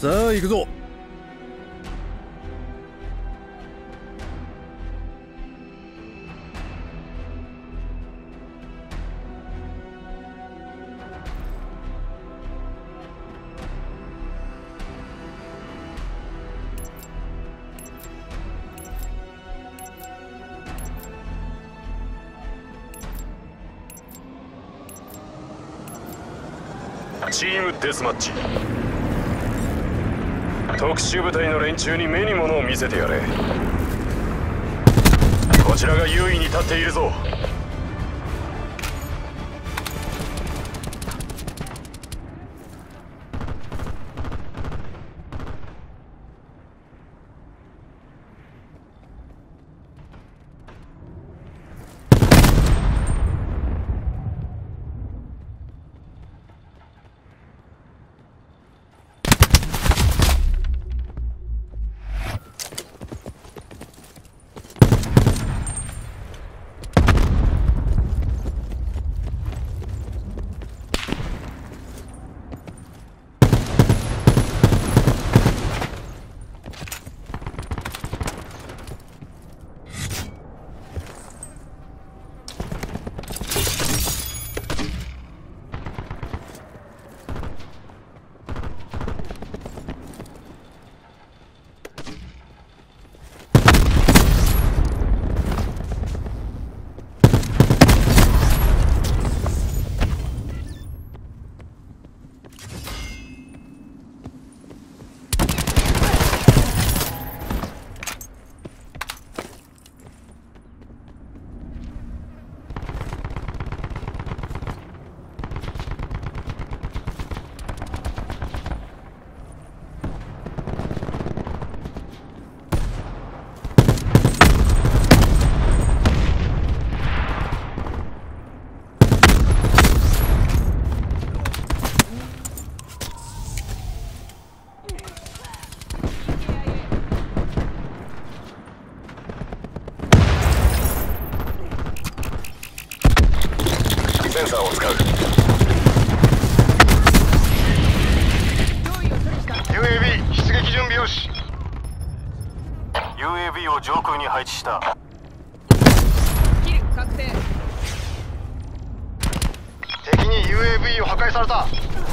さあ行くぞ。 チームデスマッチ。特殊部隊の連中に目に物を見せてやれ。こちらが優位に立っているぞ。センサーを使う。 UAV 出撃準備よし。 UAV を上空に配置した。 キル確定。 敵に UAV を破壊された。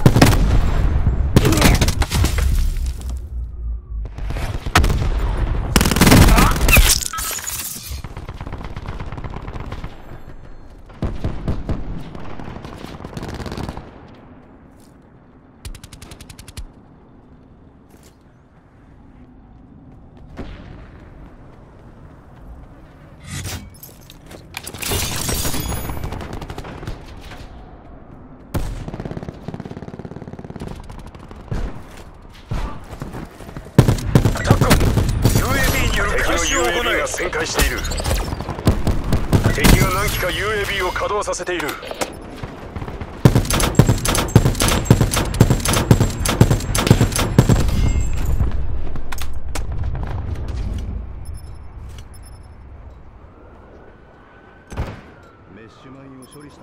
UAV が旋回している。敵が何機か UAV を稼働させている。 メッシュマインを処理した。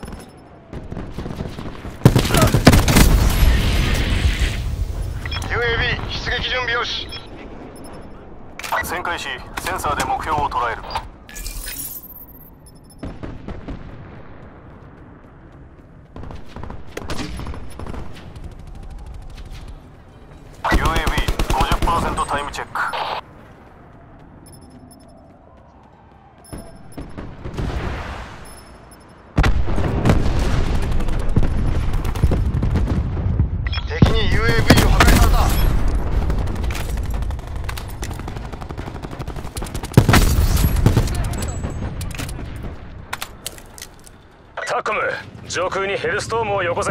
UAV 出撃準備よし。 旋回し、センサーで目標を捉える。UAV50% タイムチェック。 敵に UAV を破壊された。 タコム、上空にヘルストームをよこせ。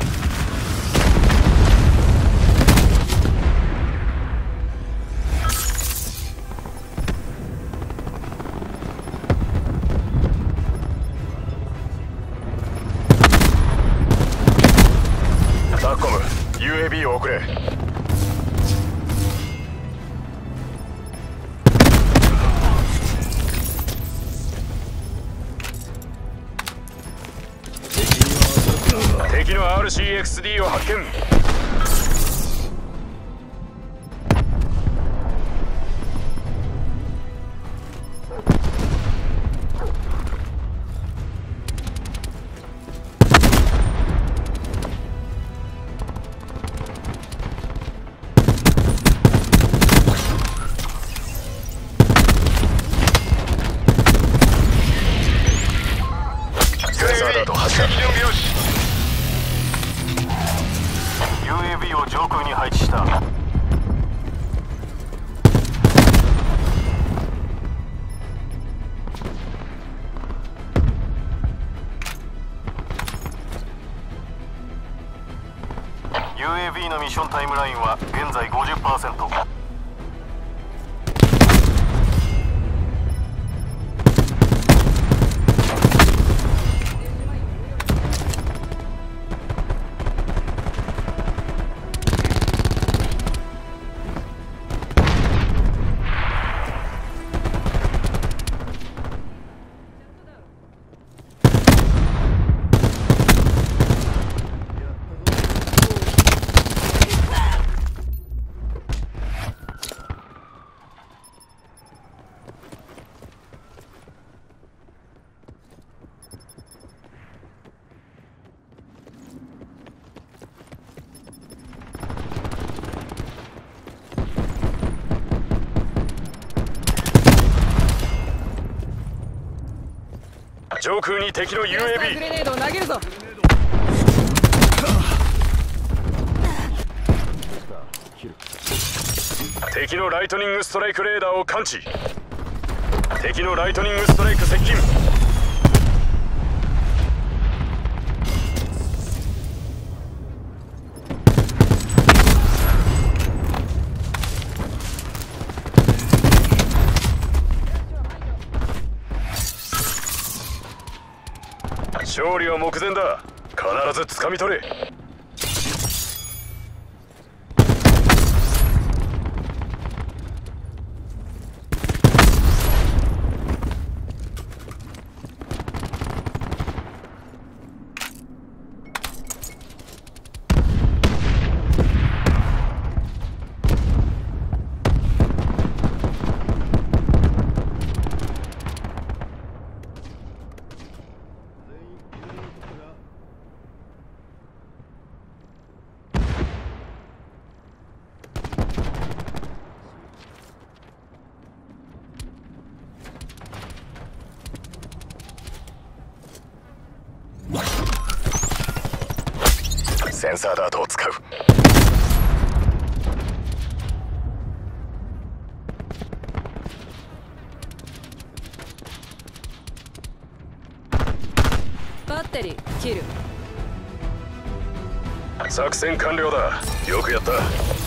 タコム、UAV を送れ。敵の RCXD を発見。 ード発射。 出撃準備よし。 UAV を上空に配置した。UAV のミッションタイムラインは現在 50%。 上空に敵のクラスターグ UAV。 レネードを投げるぞ。 敵のライトニングストライクレーダーを感知。敵のライトニングストライク接近。勝利は目前だ。必ず掴み取れ。センサーダートを使う。 バッテリー切る。 作戦完了だ。よくやった。